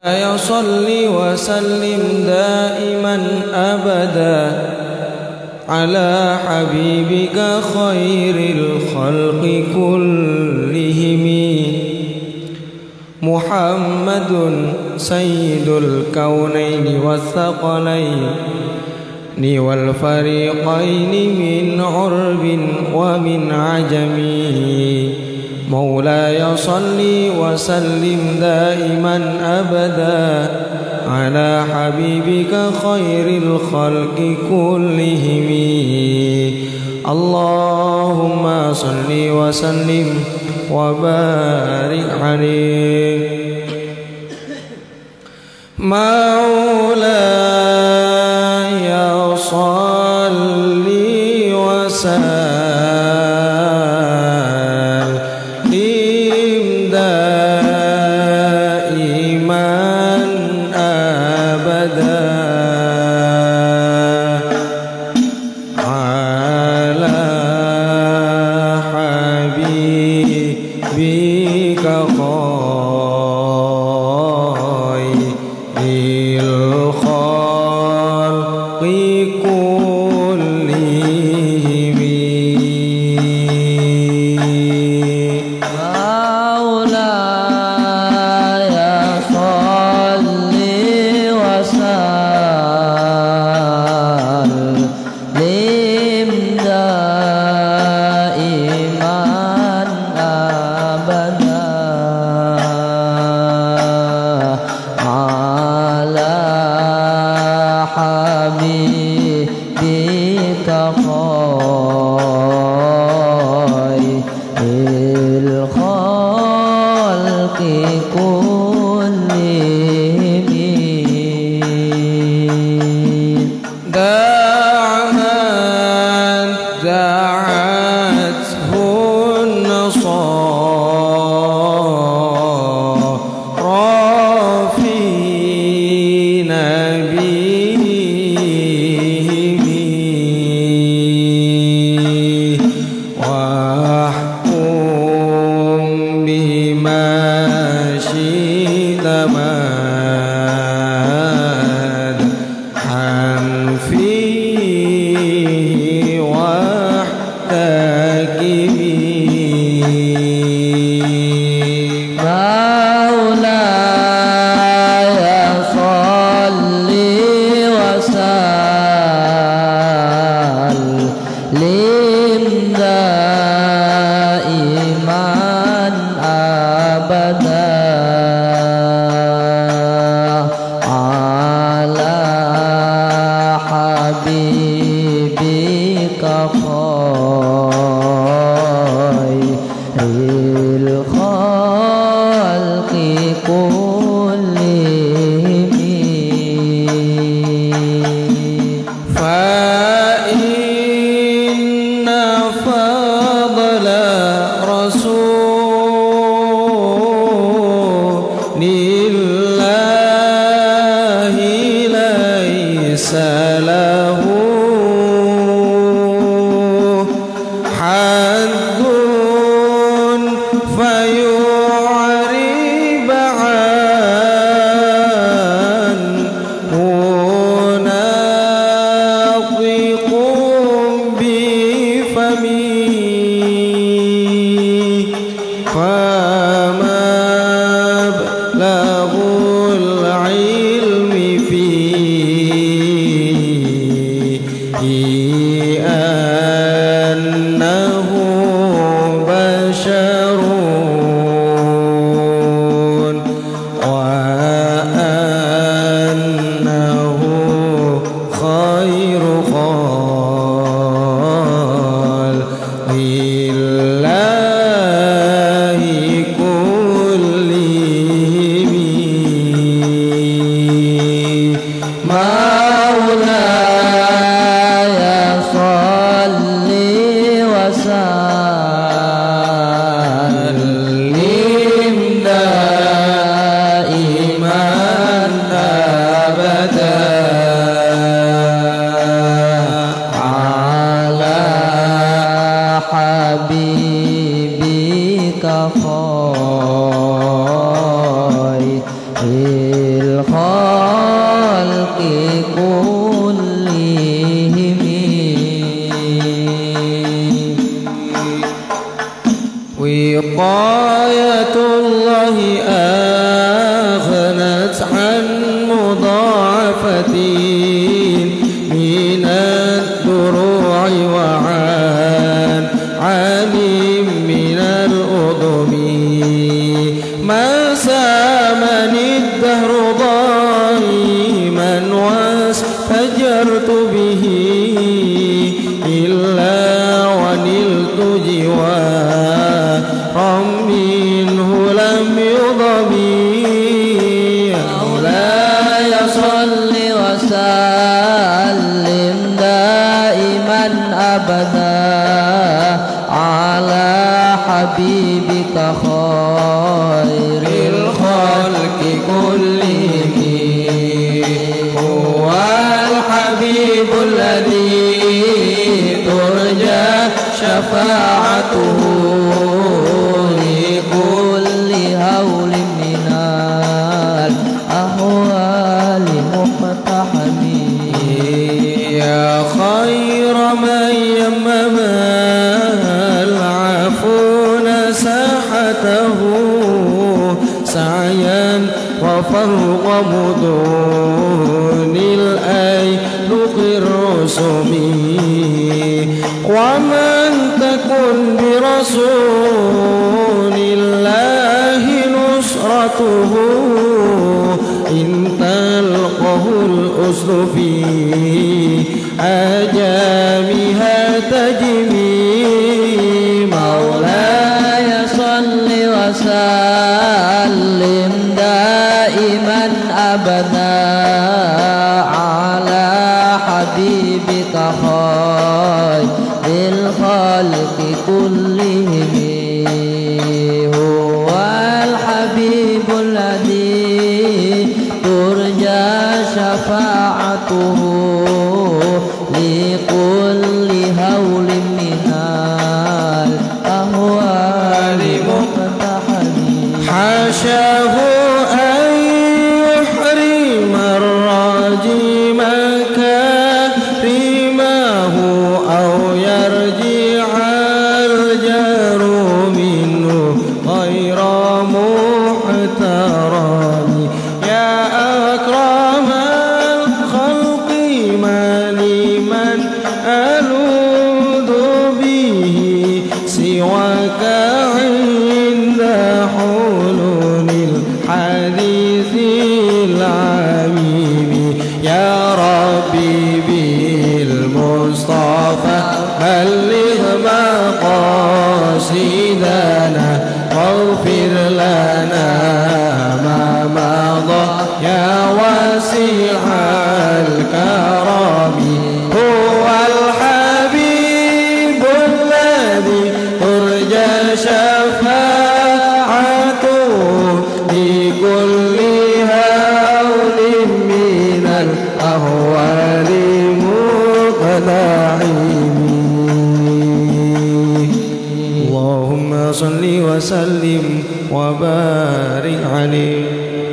يا صل وسلم دائما أبدا على حبيبك خير الخلق كلهم محمد سيد الكونين والثقلين والفريقين من عرب ومن عجم مولاي صل وسلم دائما أبدا على حبيبك خير الخلق كلهم اللهم صل وسلم وبارك عليه مولاي صل وسلم Iman بالخلق كلهم وقاية الله أغنت عن مضاعفة من الدروع وعن عالم من الأضم ما سامني الدهر ضائما واستجرت به إلا ونلت جوارا منه لم يضمي مولاي صل وسلم دائما أبدا على حبيبك خير الخلق كلهم هو الحبيب الذي ترجى شفاعته لكل هول من الأهوال مقتحم يا خير من يمم العفون ساحته سعيا وفرق مدن الأيلق الرسم ومن تكن برسول الله نصرته إن تلقه الأسد في أجامها تجمي مولاي صل وسلم دائما أبدا على حبيبك خير الخلق كلهم هو الحبيب الذي ترجى شفاعته لكل هول من الأهوال مقتحم حاشاه أن يحرم الراجي مكارمه أو يرجع الجار منه غير محترم يا أكرم الخلق ما لمن ألوذ به سواك عند حلول الحديث العميم يا ربي بالمصطفى بلغ مقاصدنا واغفر لنا ما مضى يا واسع الكرم هو الحبيب الذي ترجى شفاعته لكل هول من الأهوال مقتحم اللهم صل وسلم وبارك عليه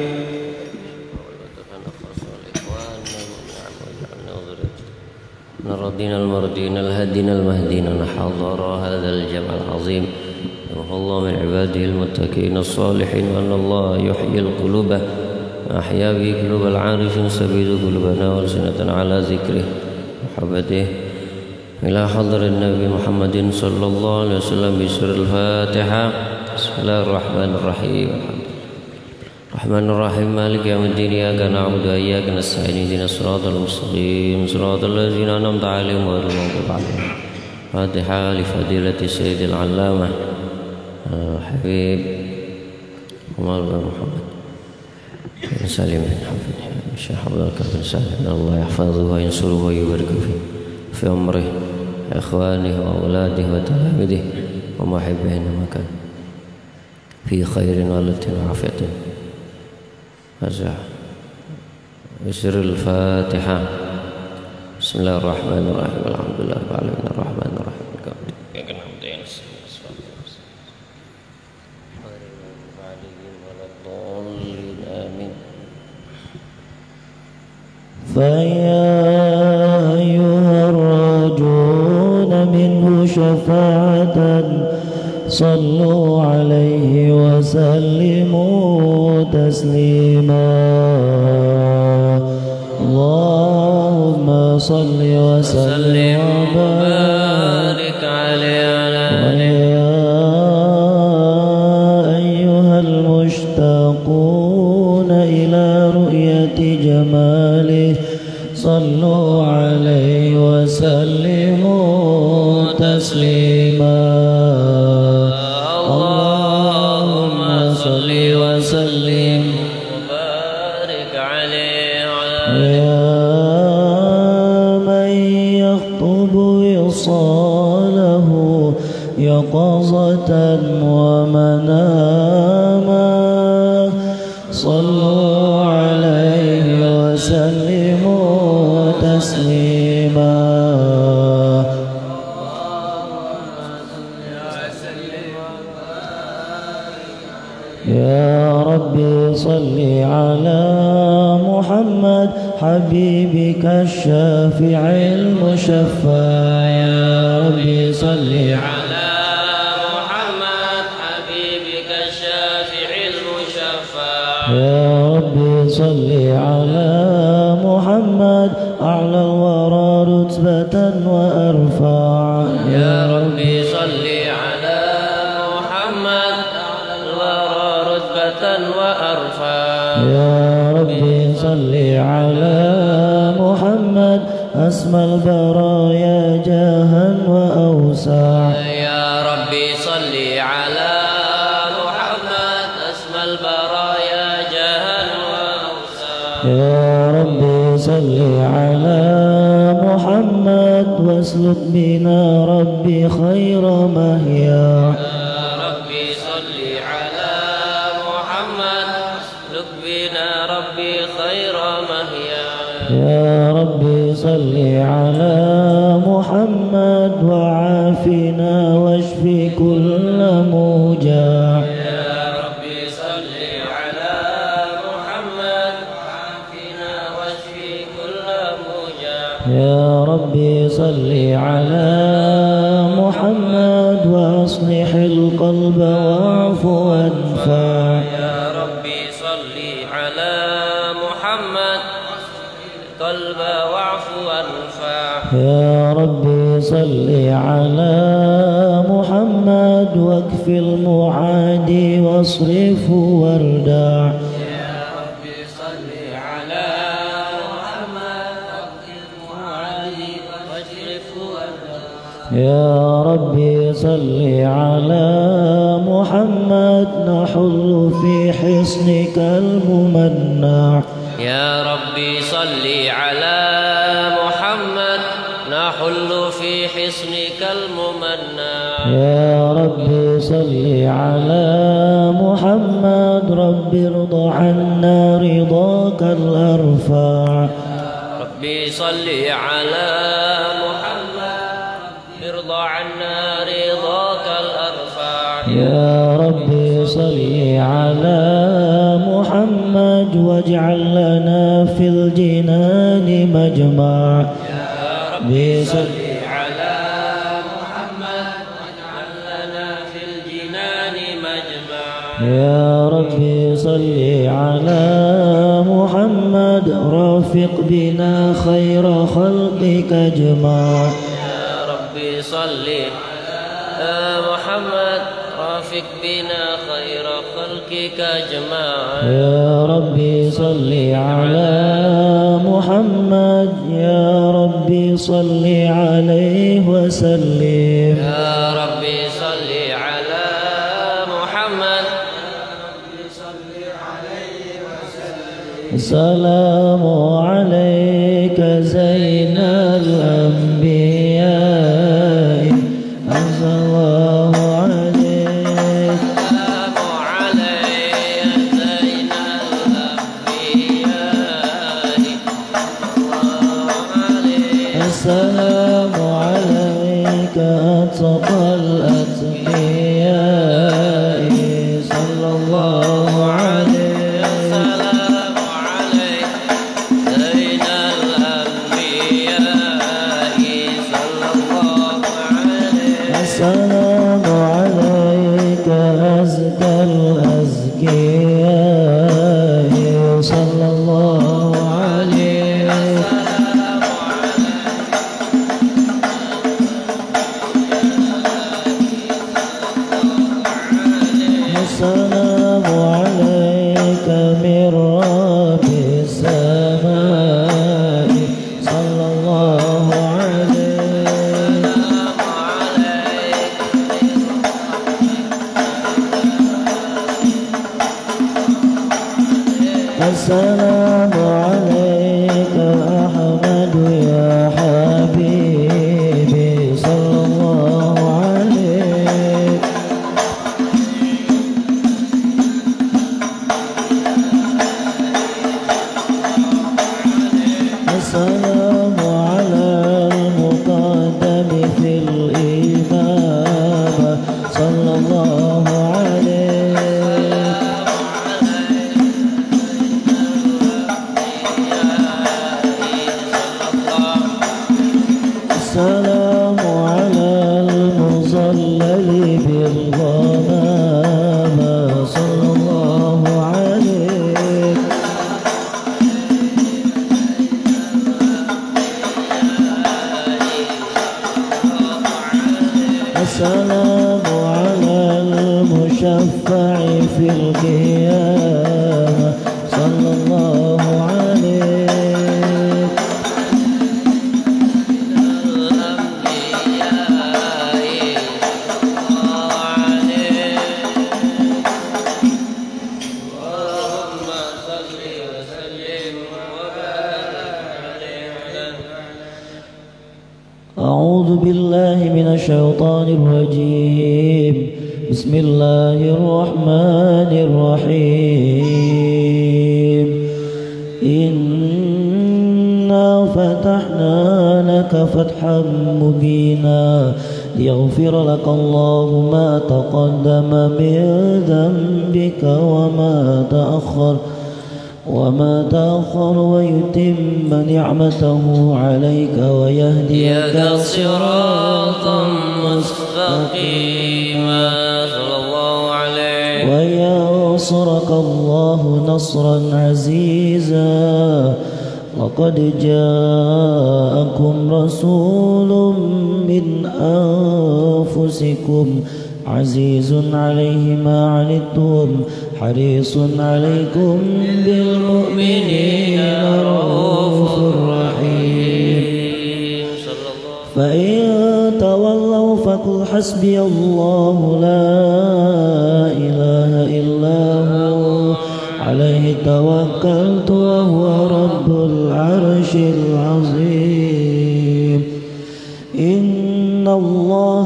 الرضين المرضين الهدين المهدين نحضر هذا الجمع العظيم وهو الله من عباده المتقين الصالحين وأن الله يحيي القلوب أحيا به قلوب العارفين سبيل قلوبنا وألسنة على ذكره محبته إلى حضر النبي محمد صلى الله عليه وسلم بسر الفاتحة بسم الله الرحمن الرحيم الرحمن الرحيم مالك يوم الدين إياك نعبد وإياك نستعين اهدنا الصراط المستقيم صراط الذين أنعمت عليهم غير المغضوب عليهم فاتحة لفضيلة السيد العلامة الحبيب عمر بن محمد بن سالم بن حفظ الشيخ عبد الكريم بن سالم الله يحفظه وينصره ويبارك في عمره إخوانه وأولاده وتلاميذه ومحبه إنما كان في خير ولة وعافية هذا بسر الفاتحة بسم الله الرحمن الرحيم الحمد لله رب العالمين الرحمن الرحيم فيا أيها الراجون منه شفاعة صلوا عليه وسلموا تسليما. اللهم صل وسلم وبارك عليه. أيها المشتاقون إلى رؤية جماله صلوا عليه وسلموا تسليما. اللهم صل وسلم وبارك عليه. يا من يخطب وصاله يقظة ومناما صلوا عليه وسلموا تسليما. يا ربي صل على محمد حبيبك الشافع المشفع. يا ربي صل على محمد حبيبك الشافع المشفع. يا ربي صل على محمد أعلى الورى رتبة وأرفع. يا ربي صل على محمد أعلى الورى رتبة وأرفع. يا ربي صل على محمد أسمى البرايا جاها وأوسع. يا ربي صل على محمد أسمى البرايا جاها وأوسع. يا ربي صل على محمد واسلك بنا ربي خير مهيا. يا ربي صل على محمد اسلك بنا ربي خير مهيا. يا ربي صل على محمد وعافنا واشف كل موجع. يا ربي صل على محمد وعافنا واشف كل موجع. يا ربي صل على محمد واصلح القلب واعف وانفع. يا ربي صل على محمد القلب واعف وانفع. يا ربي صل على محمد واكف المعادي واصرف واردع. يا ربي صل على محمد واكف المعادي واصرف واردع. يا ربي صل على محمد نحل في حصنك الممنع. يا ربي صل على محمد نحل في حصنك الممنع. يا ربي صل على محمد رب ارض عنا رضاك الأرفع. ربي صل على محمد ارض عنا رضاك الأرفع. يا ربي صل على محمد واجعل لنا في الجنان مجمع. يا ربي صل على محمد واجعل لنا في الجنان مجمع. يا ربي صل على محمد رافق بنا خير خلقك اجمع. يا ربي صل على محمد رافق بنا خير خلقك اجمع. يا ربي صل على محمد يا ربي صل عليه وسلم. يا ربي صل على محمد السلام عليك زين الأنبياء أنزل الله عليك. السلام عليك زين الأنبياء السلام عليك أتقى الأتقياء صلى الله عليه. السلام عليك زين صلى الله عليه السلام عليك من رب السماء صلى الله عليه السلام عليك أحمد يا حبيبي صلى الله عليه السلام على المقدم في الإمامة صلى الله عليه السلام على المظلل بالغمامة صلى الله عليه السلام على المشفع في القيامة صلى الله عليه أعوذ بالله من الشيطان الرجيم بسم الله الرحمن الرحيم إنا فتحنا لك فتحا مبينا ليغفر لك الله ما تقدم من ذنبك وما تأخر ويتم نعمته عليك ويهديك صراطا مستقيما صلى الله عليه وينصرك الله نصرا عزيزا لقد جاءكم رسول من أنفسكم عزيز عليه ما عنتم حريص عليكم بالمؤمنين رؤوف رحيم فإن تولوا فقل حسبي الله لا إله إلا هو عليه توكلت وهو رب العرش العظيم إن الله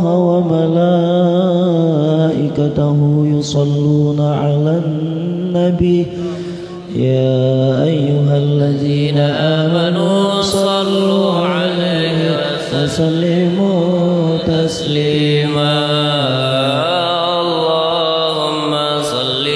وملائكته يصلون على النبي يا أيها الذين آمنوا صلوا عليه وسلموا تسليما اللهم صل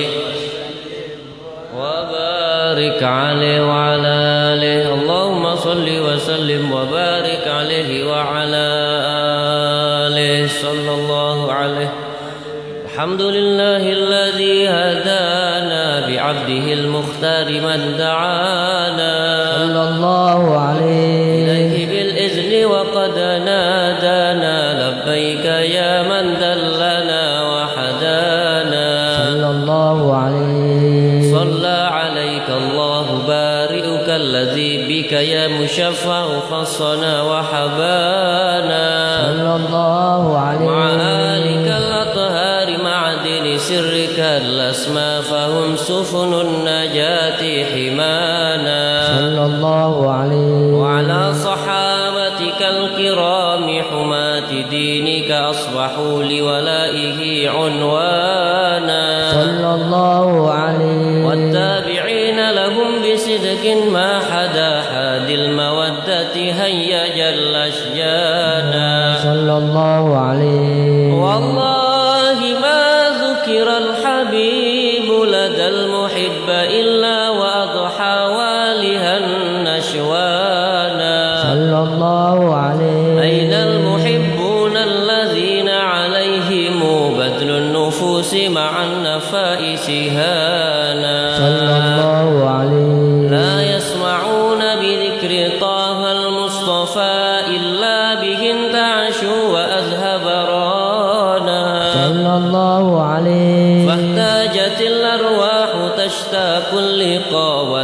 وبارك عليه وعلى آله اللهم صل وسلم وبارك عليه وعلى آله صلى الله عليه الحمد لله الذي هدانا بعبده المختار من دعانا صلى الله عليه إليه بالإذن وقد نادانا لبيك يا من دلنا وحدانا صلى الله عليه صلى عليك الله بارئك الذي بك يا مشفع خصنا وحبانا صلى الله عليه مع آلك الأطهار معدن سرك الأسمى فهم سفن النجاة حمانا صلى الله عليه وعلى صحابتك الكرام حماة دينك أصبحوا لولائه عنوانا صلى الله عليه والتابعين لهم بصدق ما حدا حاد المودة هيج الأشجانا صلى الله عليه والله ما ذكر الحبيب لدى المحب إلا وأضحى والها النشوانا صلى الله عليه أين المحبون الذين عليهم بذل النفوس مع النفائس هانا صلى الله عليه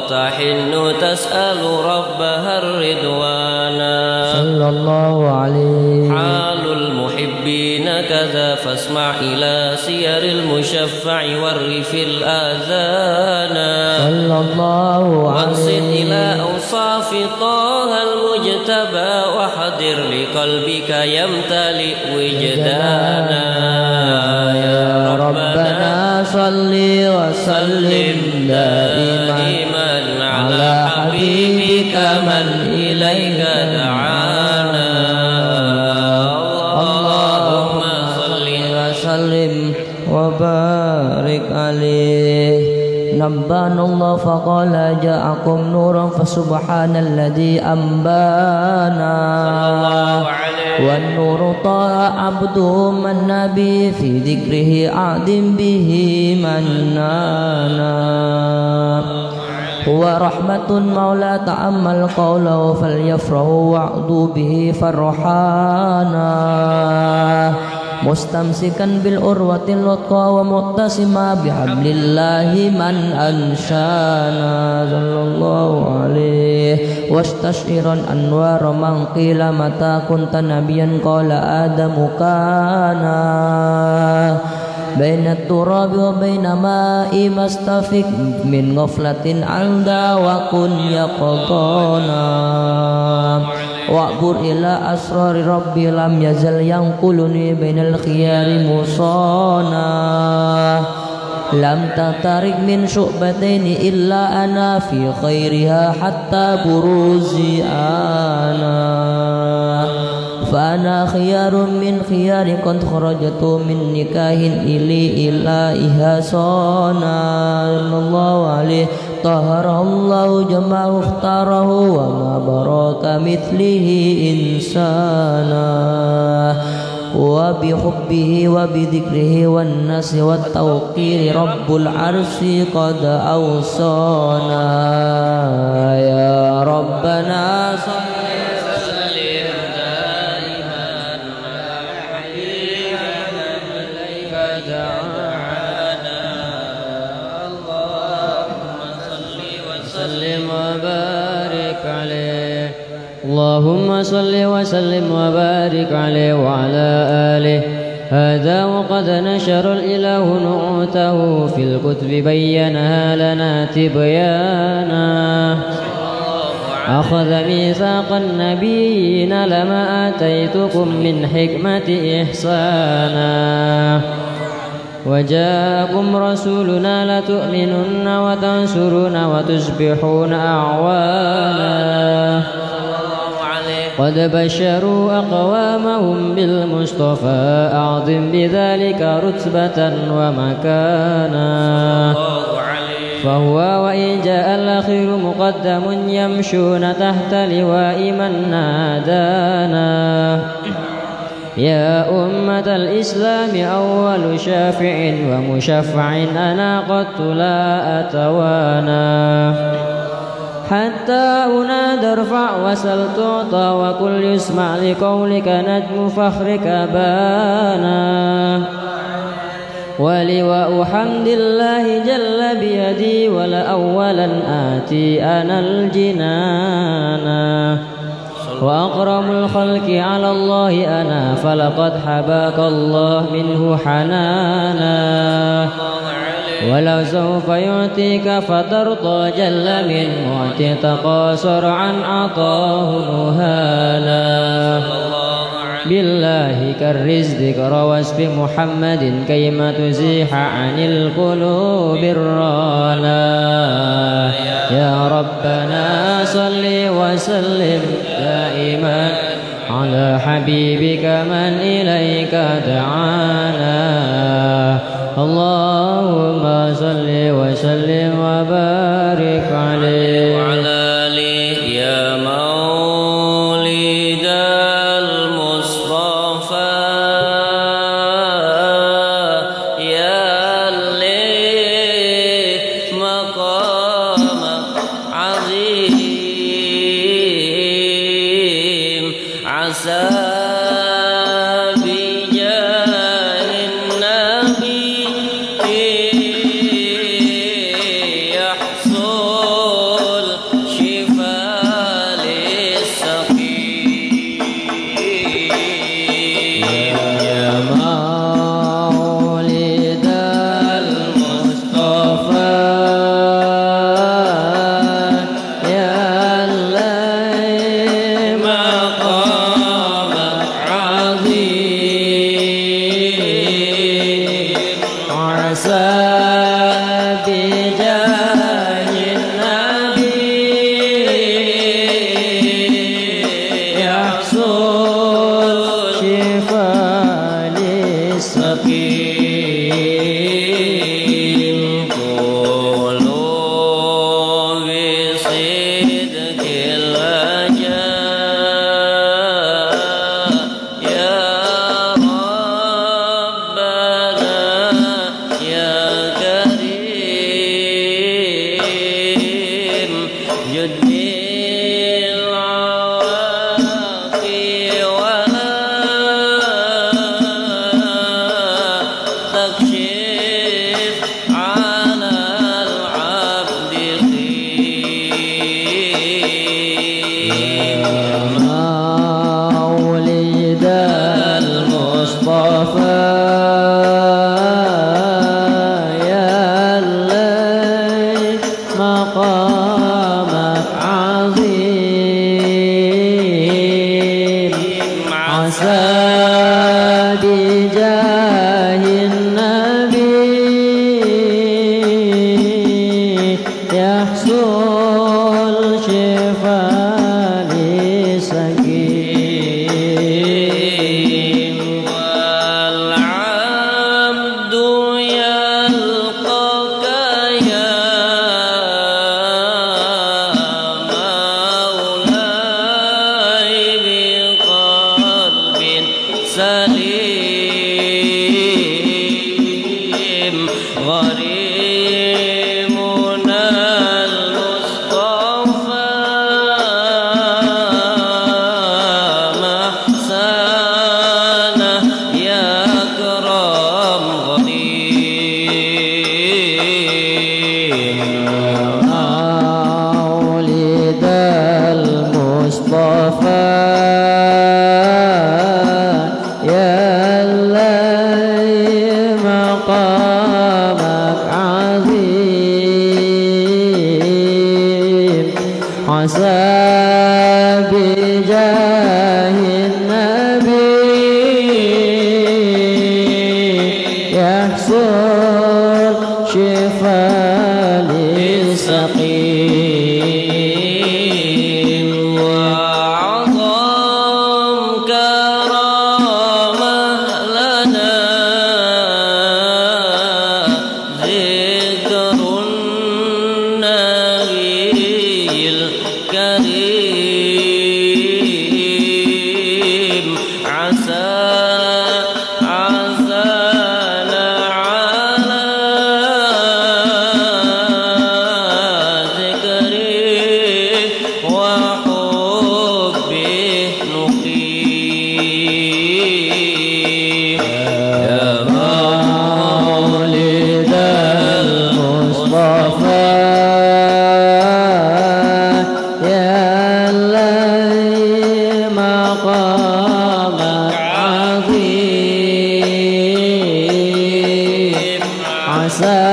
وتحن تسأل ربها الرضوانا صلى الله عليه. حال المحبين كذا فاسمع إلى سير المشفع والرف الآذانا صلى الله وانصت عليه. إلى أوصاف طه المجتبى وحضر لقلبك يمتلئ وجدانا يا ربنا صل وسلم دائما على حبيبك من إليك دعانا اللهم صل وسلم وبارك عليه. نبأنا الله فقال جاءكم نور فسبحان الذي أنبانا والنور طاع عبده من نبي في ذكره أعدم به منانا هو رحمة مولى تأمل قوله فليفرحوا وعدوا به فرحانا مستمسكا بالأروة الوثقى ومعتصما بحبل الله من أنشانا صلى الله عليه واستشعرا أنوار من قيل متى كنت نبيا قال آدم كان بين التراب وبين ماء مستفك من غفلة عند وكن يقضانا وأعبر إلى أسرار ربي لم يزل ينقلني بين الخيار مصانا لم تترك من شعبتين إلا أنا في خيرها حتى بروزي أنا فأنا خيار من خيار قد خرجت من نكاه إلي إلهها صانا الله عليه طهر الله جمعه اختاره وما براك مثله إنسانا وبحبه وبذكره والنس والتوقير رب العرش قد أوصانا يا ربنا صل وسلم دائما على حبيبك إليك دعانا اللهم صل وسلم وبارك عليه اللهم صل وسلم وبارك عليه وعلى آله هذا وقد نشر الإله نعوته في الكتب بينها لنا تبيانا أخذ ميثاق النبيين لما آتيتكم من حكمة إحسانا وجاءكم رسولنا لتؤمنن وتنصرون وتصبحون أعوانا قد بشروا أقوامهم بالمصطفى أعظم بذلك رتبة ومكانا فهو وإن جاء الأخير مقدم يمشون تحت لواء من نادانا يا أمة الإسلام أول شافع ومشفع أنا قد لا أتوانا حتى أنادى ارفع وسل تعطى وكل يسمع لقولك نجم فخرك بانا ولواء حمد الله جل بيدي ولأولا آتي أنا الجنانا وأكرم الخلق على الله أنا فلقد حباك الله منه حنانا ولو سوف يعطيك فترضى جل من معطي تقاصر عن عطاه نهانا بالله كرز ذكر واسف محمد كيما تزيح عن القلوب الرانا يا ربنا صل وسلم دائما على حبيبك من إليك دعانا اللهم صل وسلم وبارك عليه وعلى آله يا مولد المصطفى يا اللي مقام عظيم عسى يحصل بصدق الرجاء يا ربنا يا كريم جد بالعوافي ولا تكشف على العبد خير مولد المصطفى يا الليل مقامك عظيم عسى بجاه النبي يحصل شفاء لسقيم والعبد يلقاك يا مولاي بقلب سليم غريمنا المصطفى محسنه يا أكرم غنيم مولد المصطفى يا الليل مقامك عظيم عسى بجاه النبي يحصل شفاء للسقيم وعظم كرامة لنا ذكر النبي الكريم عسى عسانا على ذكره وحبه نقيم يا مولد المصطفى يا الليل مقامك عظيم عسى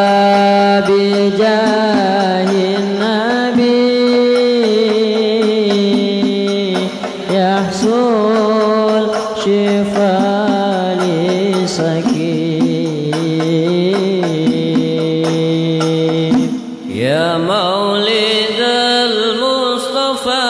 بجاه النبي يحصل شفاء لسقيم يا مولد المصطفى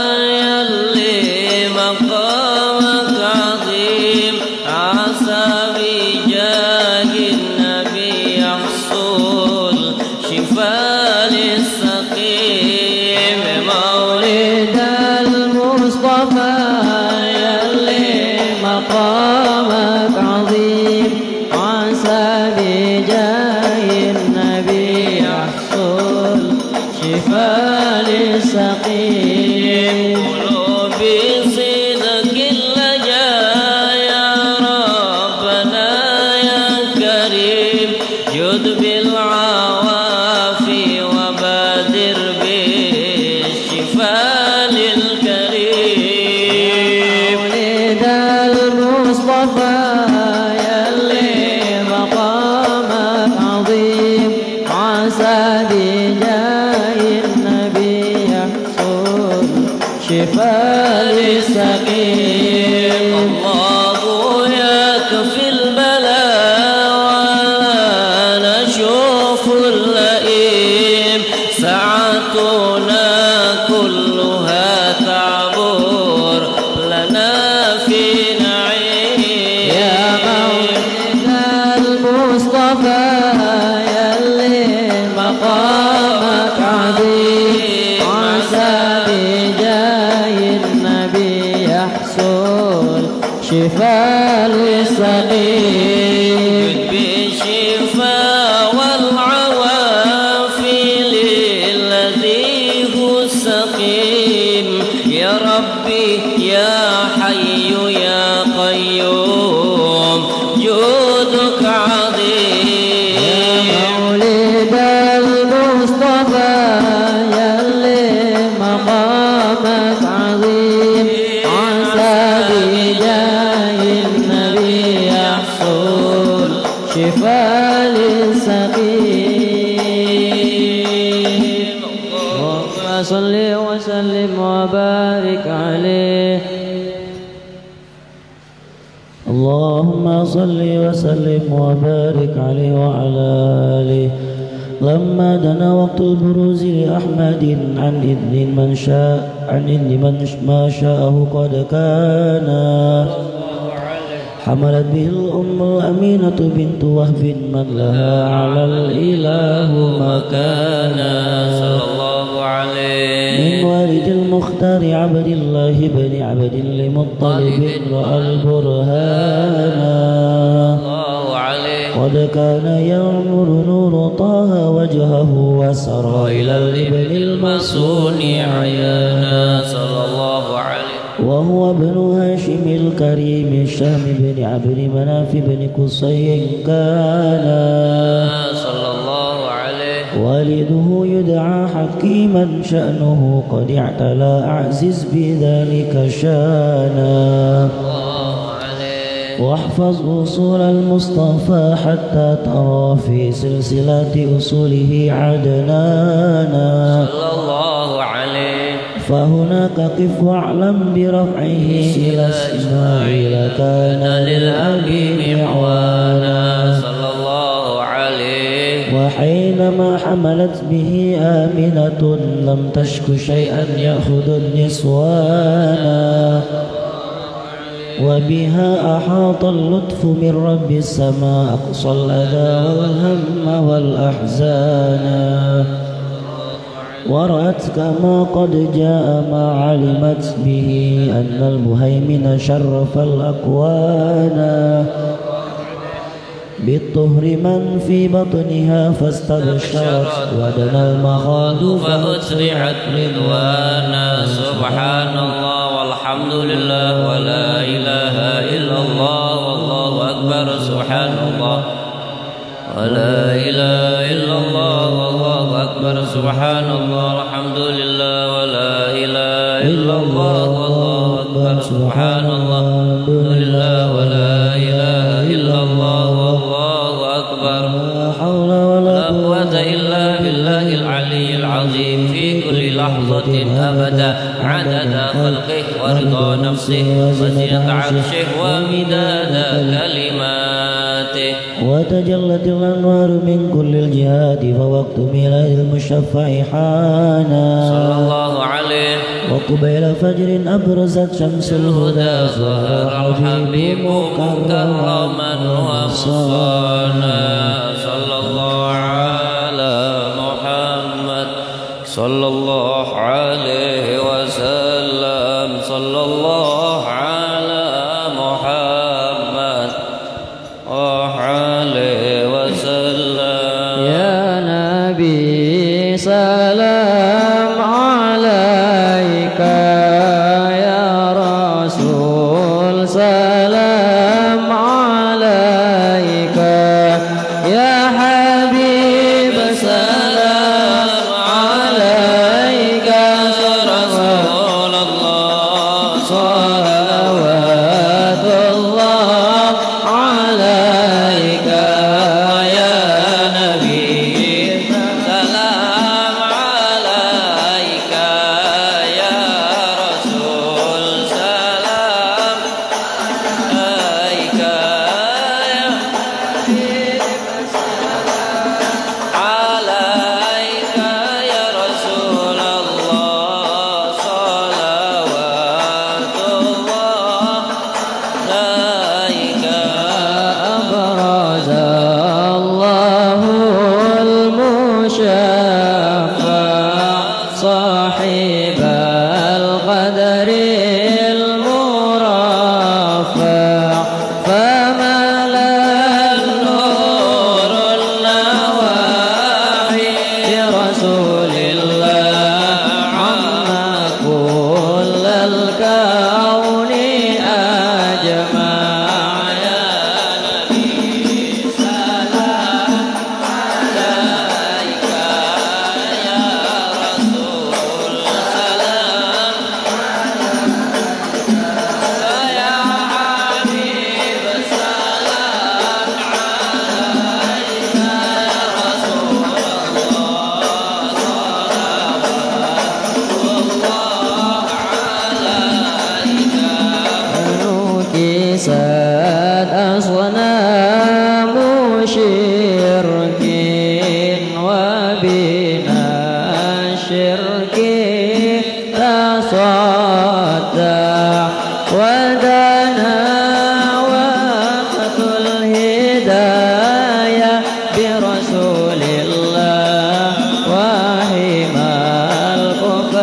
يلي مقامك عظيم عسى بجاه النبي يحصل شفاء للسقيم مولد المصطفى يلي مقامك عظيم عسى بجاه النبي يحصل شفاء للسقيم قلوبي صدق اللجا يا ربنا يا كريم جد بالعوافي وبادر بالشفاء للكريم مولد المصطفى يلي مقامك عظيم عسى بجاه النبي يحصل شفاء للسقيم الله يكفي البلاء ولا نشوف اللئيم ساعتنا كلها تعبر لنا في نعيم يا مولد المصطفى يلي مقامك عظيم شفاء للسقيم بالشفاء والعوافي للذي هو السقيم يا ربي يا حي يا قيوم جودك عظيم مولد المصطفى يلي مقامك عظيم عسى بجاه النبي يحصل شفاء للسقيم اللهم صل وسلم وبارك عليه اللهم صل وسلم وبارك عليه وعلى آله لما دنا وقت البروز لأحمد عن إذن من شاء ما شاءه قد كان حملت به الأم الأمينة بنت وهب من لها على الإله مكانا صلى الله عليه من والد المختار عبد الله بن عبد المطلب رأى البرهانا الله عليه قد كان يعمر نور طه وجهه وسرى إلى الابن المسون عيانا صلى الله عليه وهو ابن هاشم الكريم الشهم بن عبد مناف بن قصي كان صلى الله عليه والده يدعى حكيما شأنه قد اعتلى أعزز بذلك شانا الله عليه واحفظ أصول المصطفى حتى ترى في سلسلة أصوله عدنانا صلى الله عليه فهناك قف واعلم برفعه إلى إسماعيل كان للأبي معوانا صلى الله عليه وحينما حملت به آمنة لم تشك شيئا يأخذ النسوانا وبها أحاط اللطف من رب السماء أقصى الأذى والهم والأحزان ورأت كما قد جاء ما علمت به أن المهيمن شرف الأكوان بالطهر من في بطنها فاستبشرت ودنا المخاض فأسرعت رضوانا سبحان الله والحمد لله ولا إله إلا الله والله أكبر سبحان الله ولا إله إلا الله والله أكبر سبحان الله الحمد لله ولا إله إلا الله والله أكبر سبحان الله الحمد لله ولا إله إلا الله والله أكبر لا حول ولا قوة إلا بالله العلي العظيم في كل لحظة أبدا عدد خلقه ورضا نفسه وزنة عرشه ومداد كلماته وتجلت الأنوار من كل الجهات فوقت ميلاد المشفع حانا صلى الله عليه وقبيل فجر أبرزت شمس الهدى ظهر الحبيب مكرما وصانا صلى الله على محمد صلى الله عليه وسلم صلى الله على محمد عليه وسلم يا نبي سلام عليك يا رسول سلام عليك يا حبيب سلام عليك رسول الله صلوات الله عليك يا نبي سلام عليك يا رسول سلام عليك عليك يا رسول الله صلوات الله عليك أبرز الله المشفع صاحب القدر المرفع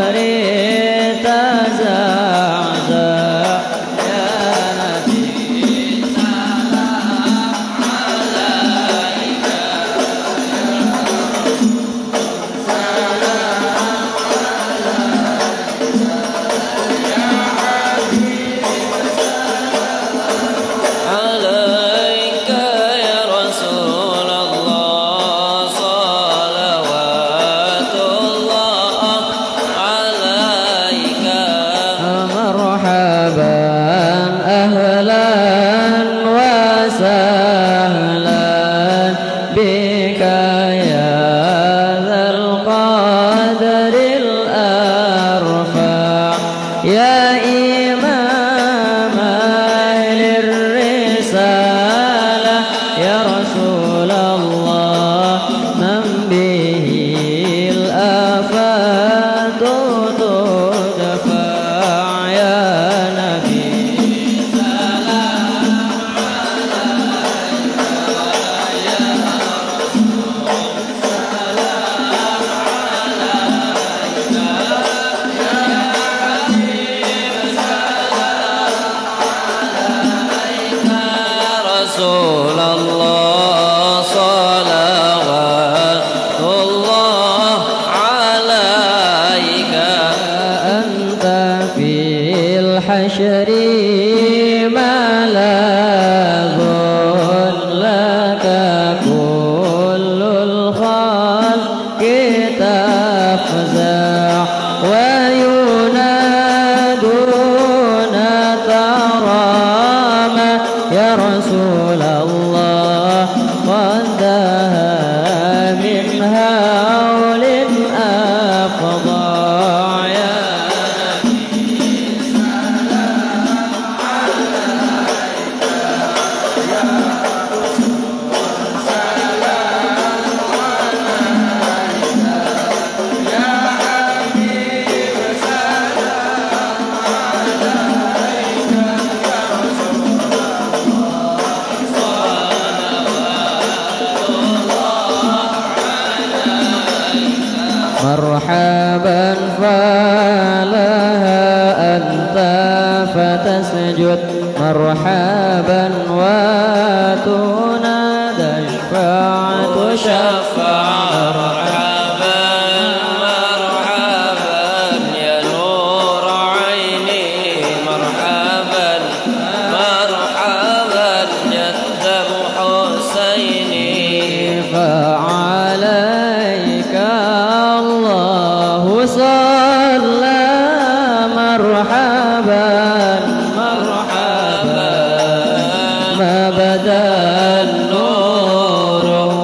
مرحبا وتنادى الشفاعة شفاعة مرحبا مرحبا يا نور عيني مرحبا مرحبا جد حسيني فعليك الله صلى مرحبا ما بدا النور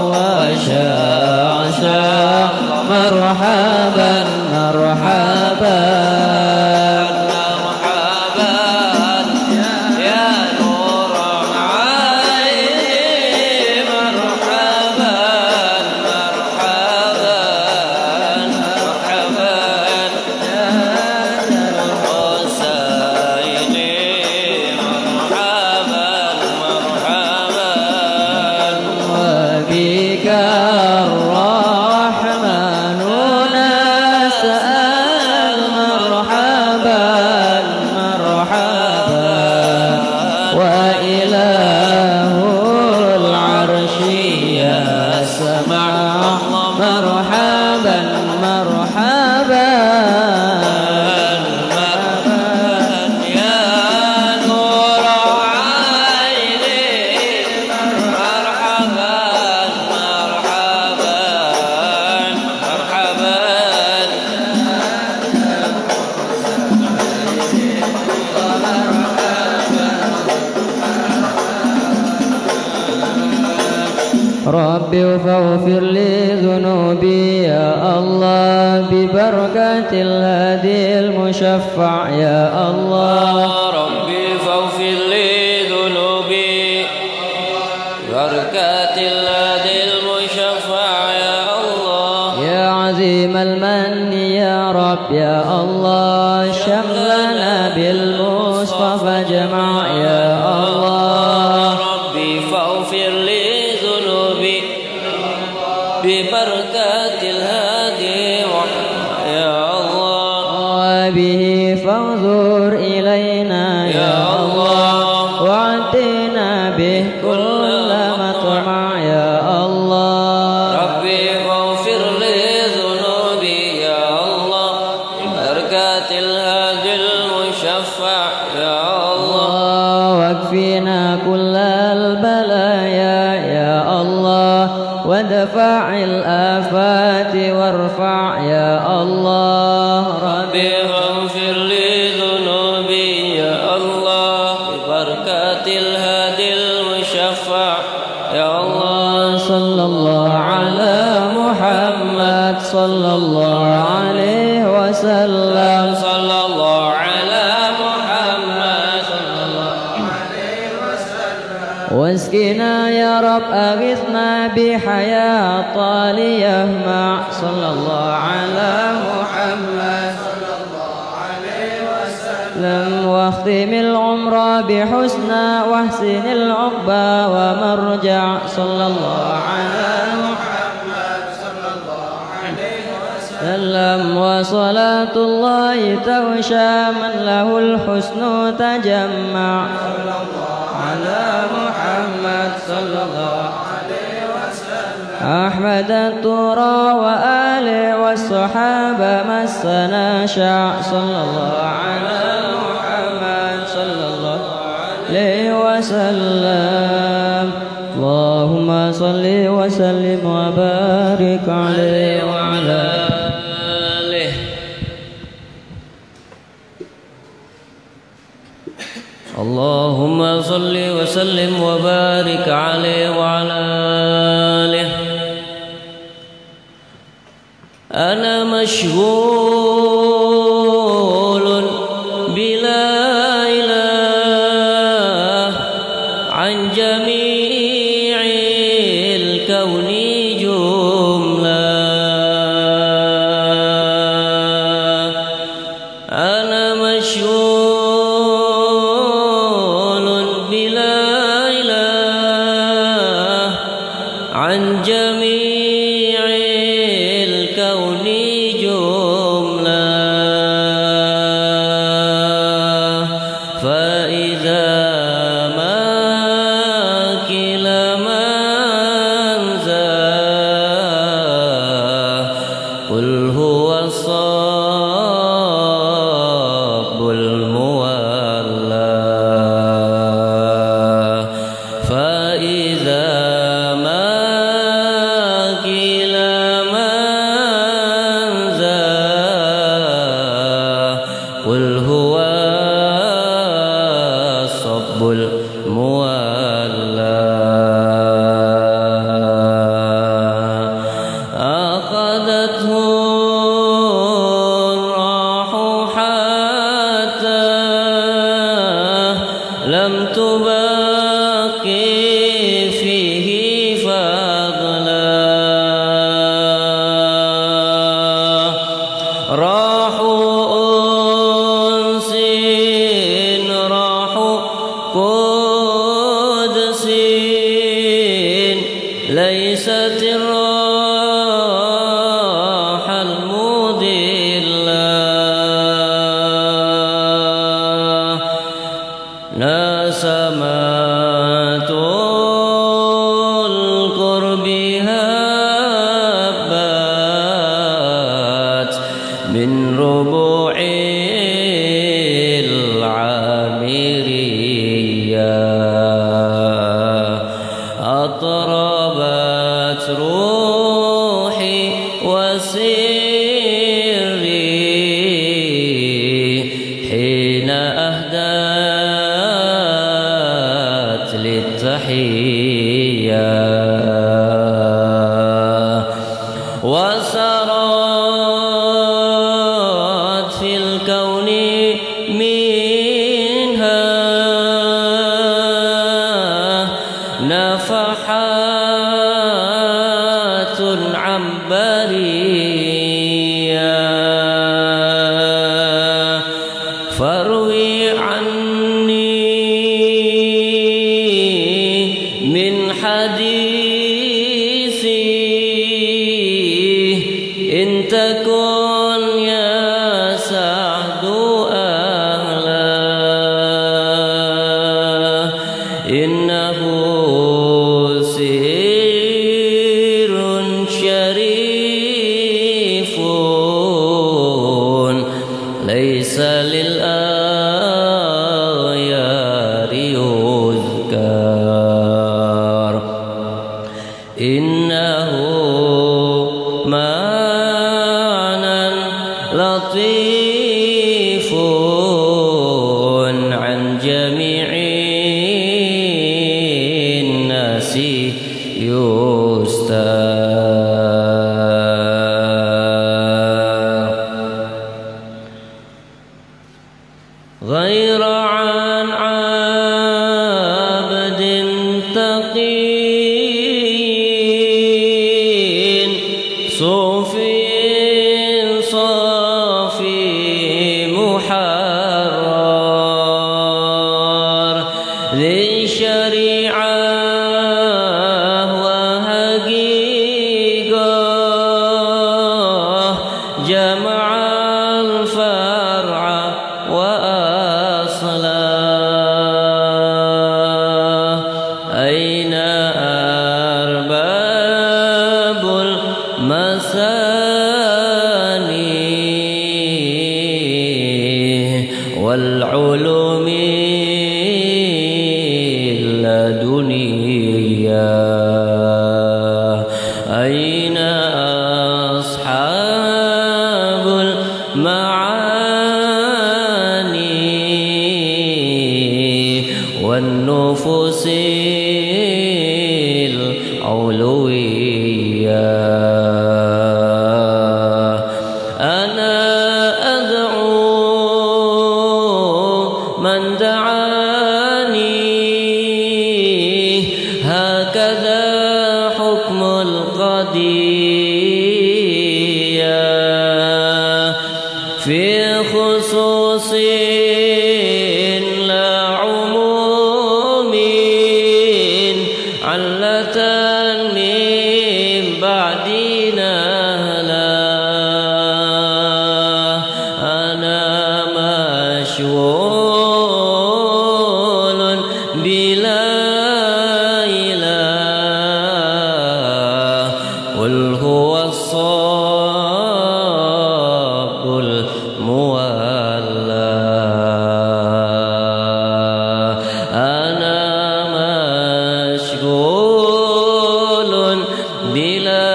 وشعشع مرحبا مرحبا مرحبا يا نور عيني مرحبا مرحبا مرحبا يا حسيني مرحبا وبك الرحمن نسأل مرحبا مرحبا وإله العرش يسمع مرحبا مرحبا ربي فاغفر لي ذنوبي يا الله ببركة الهادي المشفع يا الله ربي فاغفر لي ذنوبي بركات الهادي المشفع يا الله يا عظيم المن يا رب يا الله شملنا بالمصطفى جمع يا الله ربي فاغفر لي ذنوبي ببركات الهادي يا الله به فانظر إلينا يا الله وعدنا به كل مطمع يا الله ربي اغفر لي ذنوبي يا الله بركات الهادي المشفع يا الله واكفنا كل البلايا يا الله وادفع الآفات وارفع يا الله ربي اغفر لي ذنوبي يا الله ببركات الهادي المشفع يا الله صلى الله على محمد صلى الله عليه وسلم صلى الله على محمد صلى الله عليه وسلم واسقنا يا رب أغثنا بحياة طالية مع صلى الله على محمد صلى الله عليه وسلم واختم العمر بحسنى واحسن العقبى ومرجع صلى الله على محمد صلى الله عليه وسلم وصلاة الله تغشى من له الحسن تجمع صلى الله على محمد صلى الله عليه وسلم أحمد الترى وآله والصحابة مسنا شاع صلى الله على محمد صلى الله عليه وسلم اللهم صل وسلم وبارك عليه وعلى آله اللهم صل وسلم وبارك عليه وعلى آله أنا مشغول بلا إله عن جميع الكون جملة أنا مشغول بلا إله عن جميع الكون جملة فإذا ما كل من زاه قل هو الصب المولى فإذا ما كل من زاه قل هو الصب المولى أخذته الراح حتى لم تبقي فيه فضلا راح أنس راح قدس ليست الراحة المضلة نسمات القرب هبت من ربوع العامرية أطربت روحي وسري حين أهدت للتحية وسرت في الكون منها نفحات عنبرية فاروي عني من حديثي إن تكن يا سعد ليس للآيار يذكر إنه معنى لطيف عن جميع الناس يستار غير عن عابد تقي صوفي صافي محرر ذي شريعة وحقيقة جمع الفرع وأصله أين أرباب المساني والعلوم اللدنية أين أصحاب المعاني والنفوس العلوية أنا أدعو من دعاني هكذا حكم القضية في خصوص لا عموم علة من بعدنا لا أنا مشغول بلا إله قل هو الصاب المولى أنا مشغول بلا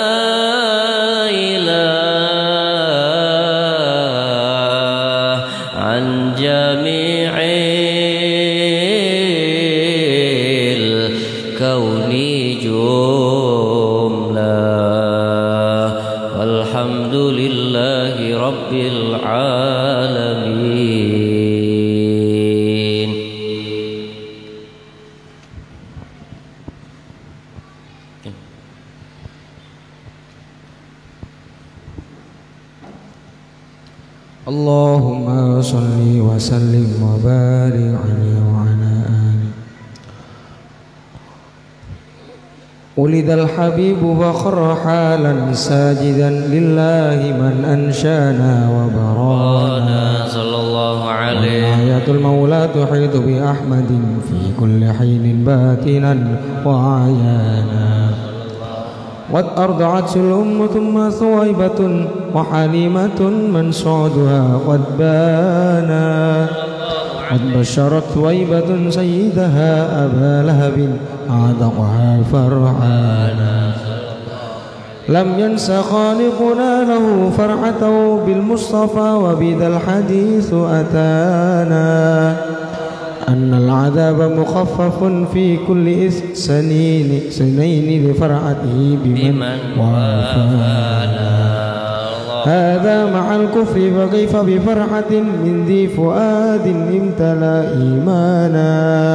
إله عن جميع الكون جملة والحمد لله رب العالمين. اللهم صل وسلم وبارك عليه وعلى آله. ولد الحبيب فخر حالا ساجدا لله من أنشانا وبرانا صلى الله عليه. آية المولى تحيط بأحمد في كل حين باتنا وعيانا. قد أرضعت الأم ثم ثويبة وحليمة من سعدها قد بانا. قد بشرت ثويبة سيدها أبا لهب عاتقها فرحانا. لم ينس خالقنا له فرحته بالمصطفى وبذا الحديث أتانا. أن العذاب مخفف في كل سنين لفرحته بمن وافانا. هذا مع الكفر فكيف بفرحة من ذي فؤاد امتلأ إيمانا.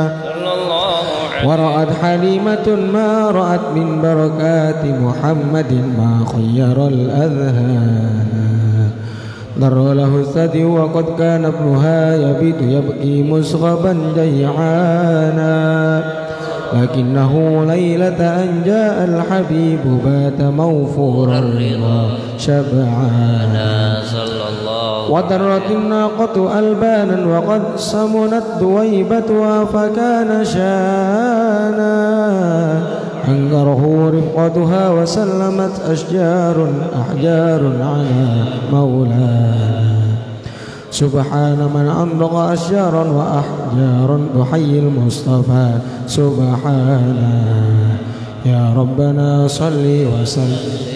ورأت حليمة ما رأت من بركات محمد ما خير الأذهان. ضر له الثدي وقد كان ابنها يبيت يبكي مسغبا جيعانا. لكنه ليلة أن جاء الحبيب بات موفور الرضا شبعانا. وضرت الناقة ألبانا وقد سمنت دويبتها فكان شانا. أنكره رفقتها وسلمت أحجار على مولانا. سبحان من أنطق أشجارا وأحجارا تحيي المصطفى سبحانه يا ربنا صل وسلم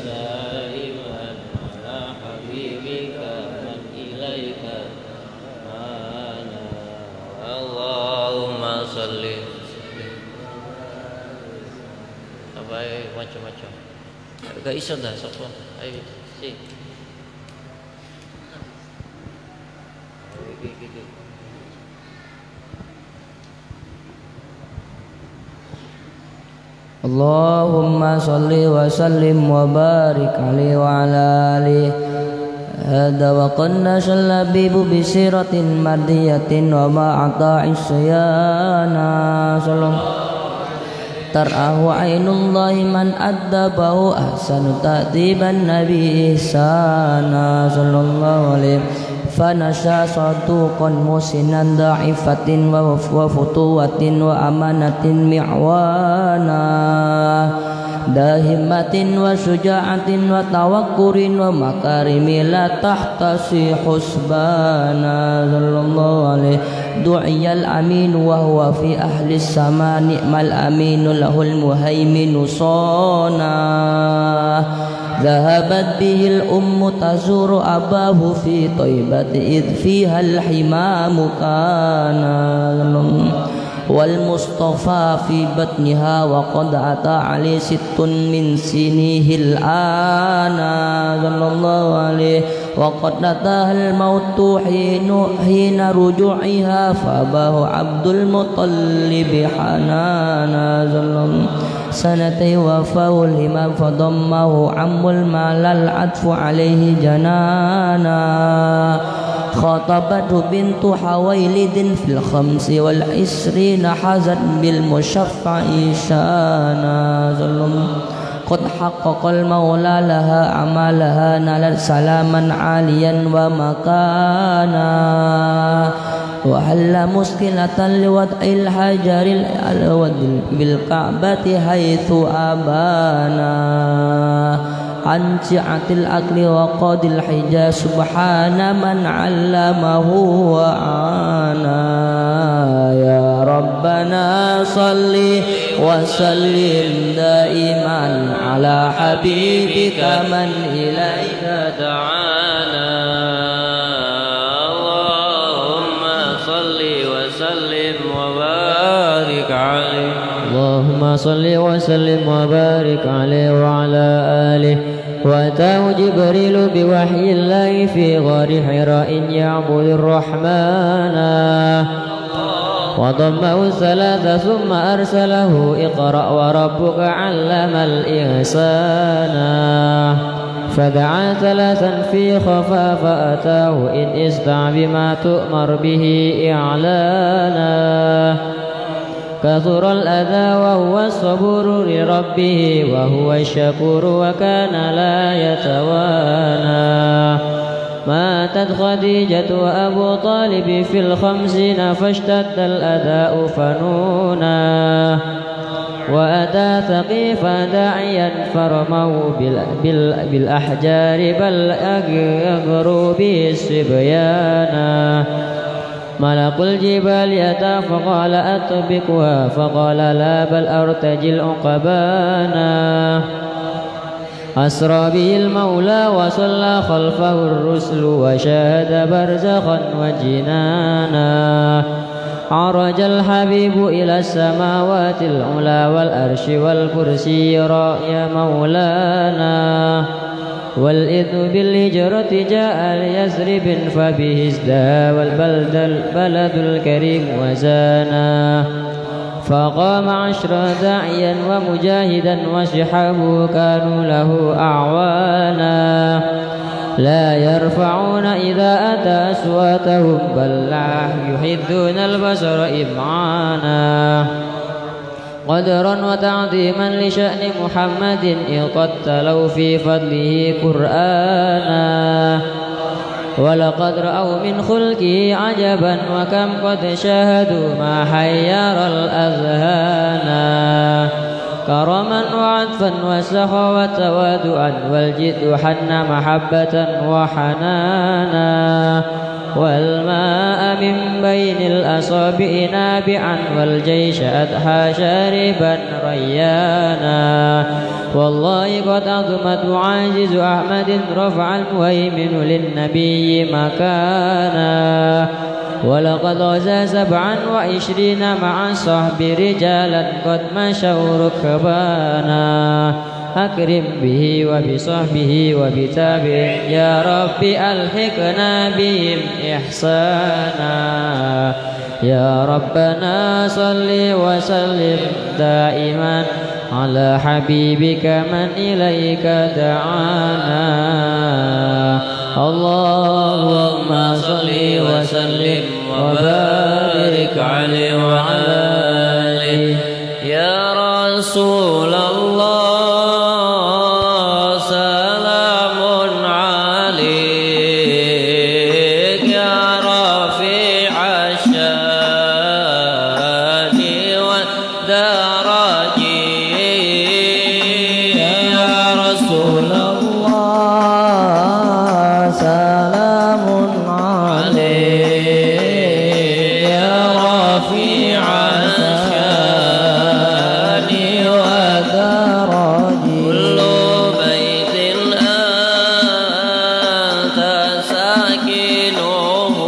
macam-macam. Gak iso dah sapa. Ayo si. Allahumma salli wa sallim wa barik alaihi wa ala alihi. Hada wa qanna shallabibu bisiratin mardiyatin wa ma'ata'is sayana sallallahu tar'ahu ainullahi man addabahu ahsanu ta'diban nabi ihsana sallallahu alaihi fanasya saduqan musinan da'ifatin wa futuwatin wa amanatin mi'wana dahimatin wa syuja'atin wa tawakkurin wa makarimi la tahtasi husbana sallallahu alaihi du'iyal amin wa huwa fi ahli sama ni'mal aminu lahul muhaiminu sona dhahabat bihil ummu tazuru abahu fi taibati idh fiha al-himamu kana wal mustafa fi batniha wa qad ata ali sittun min sinihil ana sallallahu alaihi wa qad atahal mautu hina ruju'iha fabahu abdul mutallib hanana sallallahu sanatay wa faul imam fadammahu ammul malal atfu alaihi janana خاطبته بنت حويلد في الخمس والعشرين حزت بالمشفع شانا قد حقق المولى لها أعمالها نالت سلاما عاليا ومكانا وحل مشكلة لوضع الحجر الأسود بالكعبة حيث أبانا عن سعة العقل وقاد الحجاب سبحان من علمه وعانا يا ربنا صل وسلم دائما على حبيبك من إليك دعانا اللهم صل وسلم وبارك عليه اللهم صل وسلم وبارك عليه وعلى آله وأتاه جبريل بوحي الله في غار حراء يعبد الرحمن وضمه ثلاثة ثم أرسله اقرأ وربك علم الإحسان فدعا ثلاثا في خفا فأتاه إن استع بما تؤمر به إعلانا كثر الأذى وهو الصبور لربه وهو الشكور وكان لا يتوانى ماتت خديجة وأبو طالب في الخمسين فاشتد الأذى فنونا وأتى ثقيفا داعيا فرموا بالأحجار بل أغروا به الصبيانا ملك الجبال يتا فقال أطبقها فقال لا بل أرتجي العقبانا أسرى به المولى وصلى خلفه الرسل وشاهد برزخا وجنانا عرج الحبيب إلى السماوات العلى والأرش والكرسي يا مولانا والإذن بالهجرة جاء ليثرب فبه ازدهى والبلد الكريم وزانا فقام عشرا داعيا ومجاهدا وصحابه كانوا له أعوانا لا يرفعون إذا أتى أصواتهم بل يحدون البصر إمعانا قدرا وتعظيما لشأن محمد إذ قد تلوا في فضله قرآنا ولقد رأوا من خلقه عجبا وكم قد شاهدوا ما حير الأذهان كرما وعطفا وسخوة وتوادعا والجد حن محبة وحنانا والماء من بين الأصابع نابعا والجيش أدحى شاربا ريانا والله قد أضمت عاجز أحمد رفع المهيمن للنبي مكانا ولقد غزا 27 مع الصحب رجالا قد مشوا ركبانا أكرم به وبصحبه وبتابعه يا رب ألحقنا بهم إحسانا يا ربنا صل وسلم دائما على حبيبك من إليك دعانا اللهم صل وسلم وبارك عليه وعلى آله يا رسول الله سلام عليك يا رفيع الشان والدرج يا رسول الله سلام عليك يا رفيع الشان والدرج كل بيت أنت ساكنه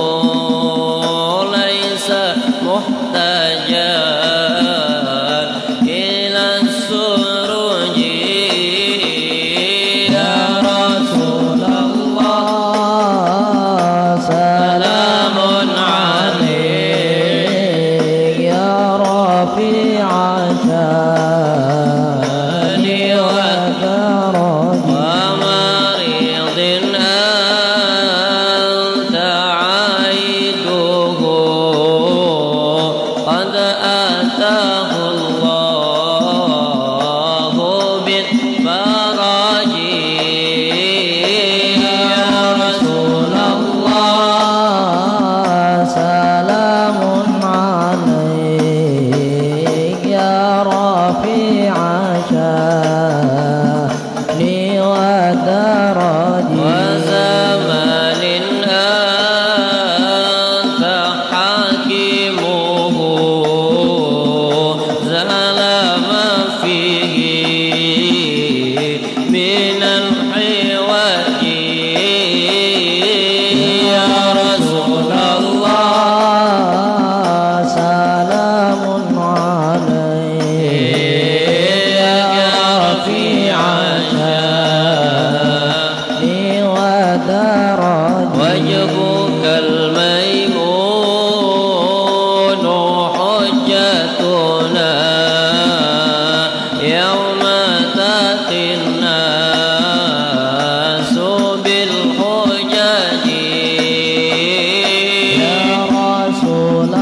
ليس محتاجا إلى السروج يا رسول الله سلام عليك يا رفيع الشان والدرج ومريض أنت عيده قد آتاه الله بالفرج يا رسول الله سلام عليك يا رفيع الشان والدرج وزمان أنت حاكمه زال ما فيه من الحوج يا رسول الله سلام عليك يا رفيع الشان ودرج وجهك الميمون حجتنا يوم تأتي الناس بالحجج يا رسول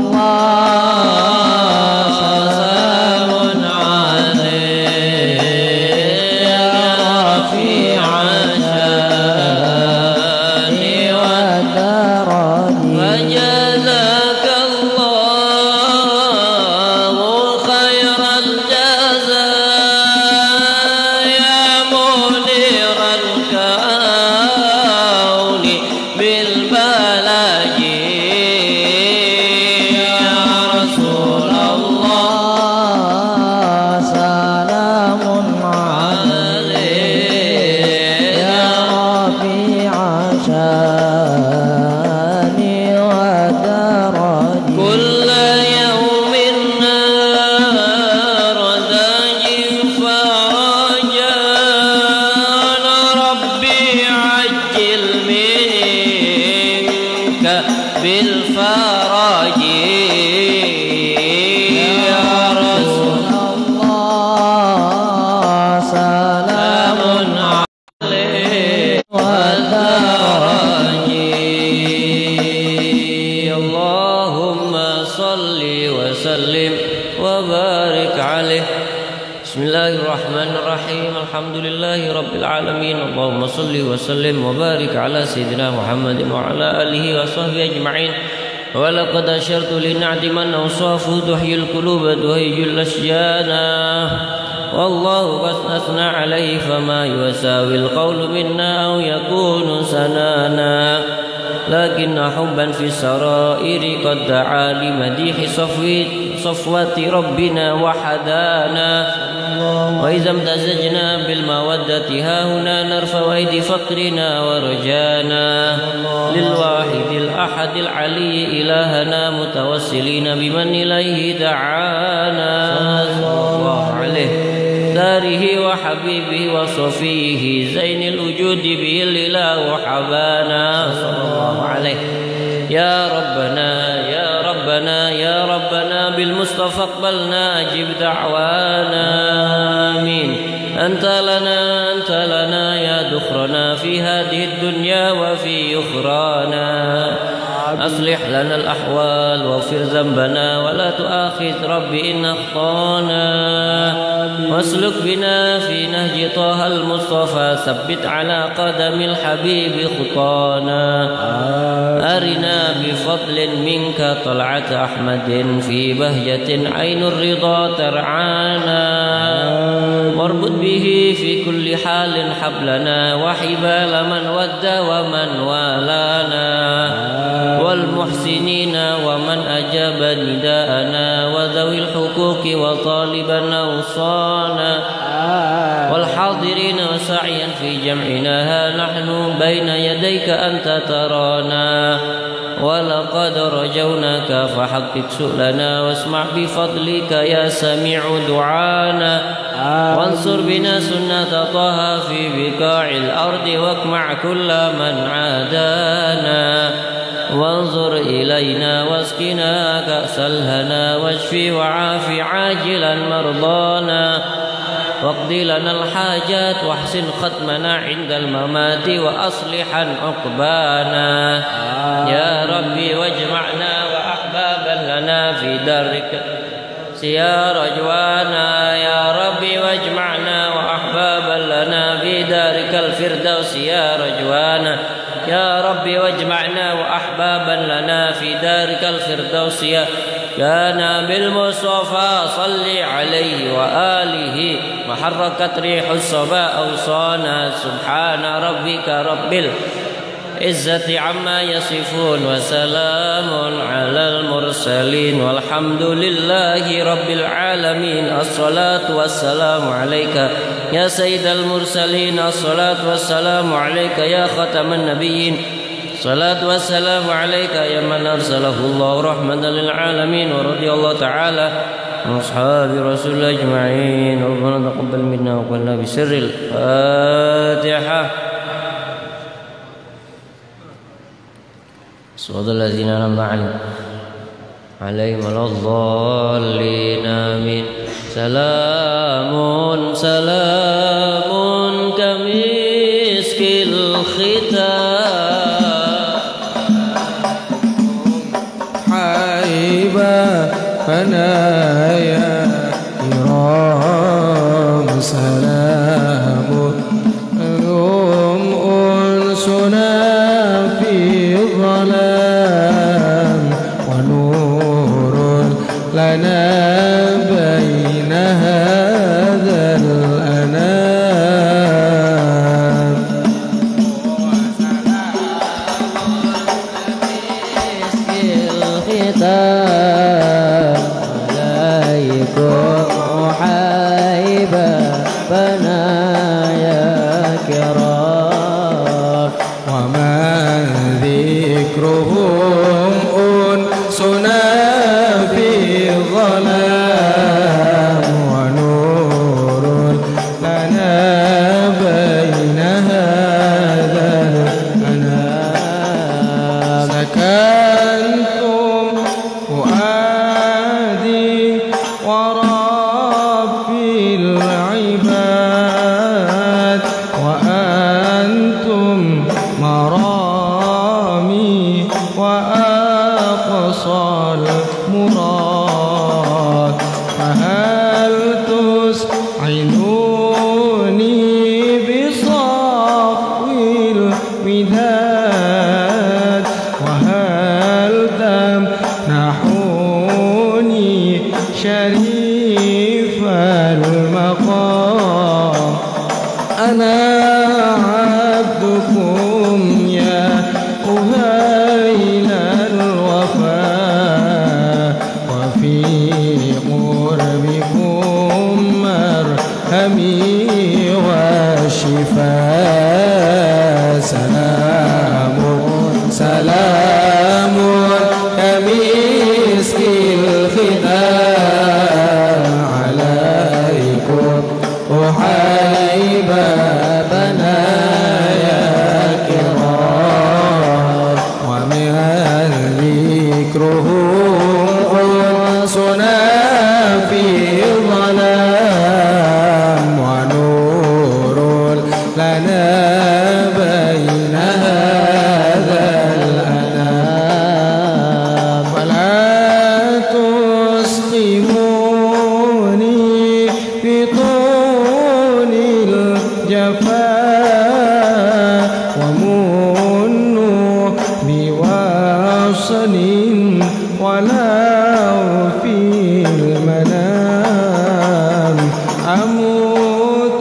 الله سلام عليك يا رفيع الشان والدرج وجزاك الله خير الجزاء يا منير الكون بالبلج يا رسول الله سلام عليك يا رفيع الشان والدرج كل يوم النار داجي فرجا ربي عجل منك بالفرج يا رسول الله سلام عليك والدرج اللهم صل وسلم وبارك عليه بسم الله الرحمن الرحيم الحمد لله رب العالمين اللهم صل وسلم وبارك على سيدنا محمد وعلى آله وصحبه أجمعين ولقد أشرت لنعت من أوصافه تحيي القلوب تهيج الأشجان والله قد أثنى عليه فما يساوي القول منا أو يكون سنانا لكن حبا في السرائر قد دعا لمديح صفوة ربنا وحدانا. وإذا امتزجنا بالمودة هاهنا نرفع أيدي فقرنا ورجانا للواحد الأحد العلي إلهنا متوسلين بمن إليه دعانا صلى الله عليه داره وحبيبه وصفيه زين الوجود به الإله حبانا صلى الله عليه. يا ربنا يا ربنا يا ربنا بالمصطفى اقبلنا أجب دعوانا آمين. أنت لنا يا دخرنا في هذه الدنيا وفي أخرانا. أصلح لنا الأحوال واغفر ذنبنا ولا تؤاخذ رب إن أخطانا. واسلك بنا في نهج طه المصطفى ثبت على قدم الحبيب خطانا. أرنا بفضل منك طلعة أحمد في بهجة عين الرضا ترعانا. واربط به في كل حال حبلنا وحبال من ود ومن والانا والمحسنين ومن أجاب نداءنا وذوي الحقوق وطالبا أوصانا والحاضرين وسعيا في جمعنا ها نحن بين يديك أنت ترانا. ولقد رجوناك فحقق سؤلنا واسمع بفضلك يا سميع دعانا. وانصر بنا سنة طه في بقاع الأرض واقمع كل من عادانا. وانظر إلينا واسقنا كأس الهنا واشفي وعافي عاجلا مرضانا. واقض لنا الحاجات واحسن ختمنا عند الممات وأصلحا عقبانا. يا ربي واجمعنا وأحبابا لنا في دارك يا رجوانا. يا ربي واجمعنا وأحبابا لنا في دارك الفردوس يا رجوانا. يا ربي واجمعنا وأحبابا لنا في دارك الفردوس يا كان بالمصطفى صل عليه وآله وحركت ريح الصبا أوصانا. سبحان ربك رب العزة عما يصفون وسلام على المرسلين والحمد لله رب العالمين. الصلاة والسلام عليك يا سيد المرسلين. الصلاة والسلام عليك يا ختم النبيين. الصلاة والسلام عليك يا من أرسله الله رحمة للعالمين. ورضي الله تعالى عن أصحاب رسول الله أجمعين. ربنا تقبل منا وقلنا بسر الفاتحة. صراط الذين أنعمت عليهم ولا الضالين آمين. سلام سلام كمسك الختام حيبا فنايا كرام. سلام يوم أنسنا في ظلام ونور لنا بين هذا الأنام. الختام عليكم حيبا بنايا كرام. ومن ذكرهم أنسنا في ظلام ونور لنا بين هذا الأنام. سكنتم فؤادي وربي العباد وأنتم مرامي وأقصى المراد. فهل تسعدوني بصفو الوداد وهل تمنحوني شريف المقام. أنا عبدكم يا أهاد وصل ولو في المنام أموت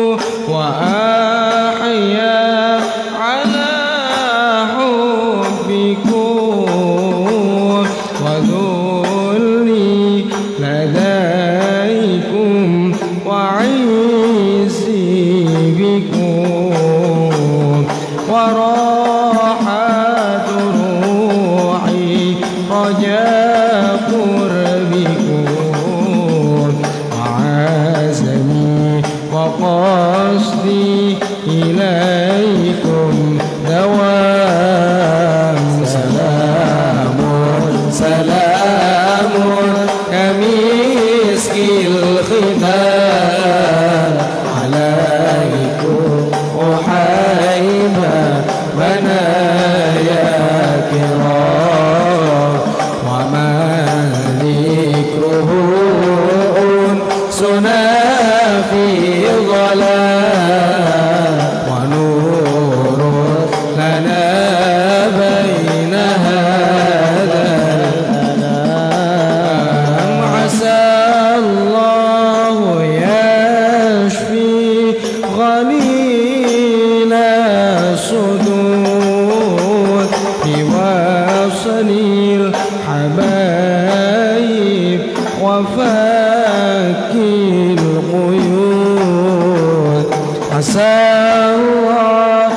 وأحيا على حبكم وذلي لديكم وعزي بكم وراحة روحي رجاء قربكم وعزمي وقصدي إليكم دوام سلام سلام كمسك الختام عليكم أحيبا بنايا كرام وما ذكره أنسنا في ظلام ونور لنا بين هذا الأنام عسى الله يشفي غليل الصدور بوصل الحبايب وفك القيود عسى الله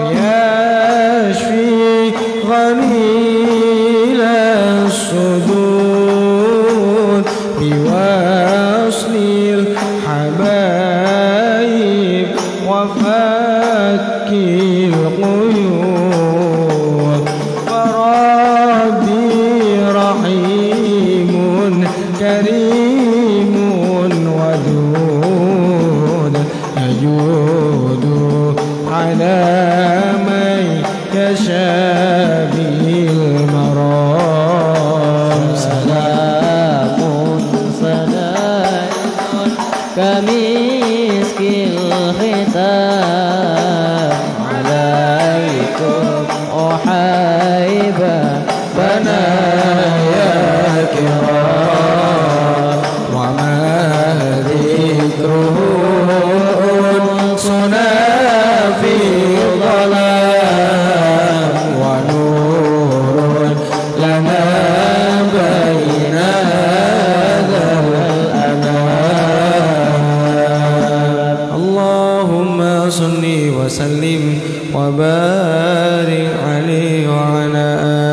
يشفي غليل الصدور بوصل الحبايب وفك القيود فربي رحيم كريم ودود يجود على من يشاء بالمرام سلام سلام كمسك الختام عليكم أحيبا بنايا كرام وما ذكره أنسنا في ظلام ونور لنا بين هذا الأنام اللهم صل وسلم وبارك عليه وعلى آله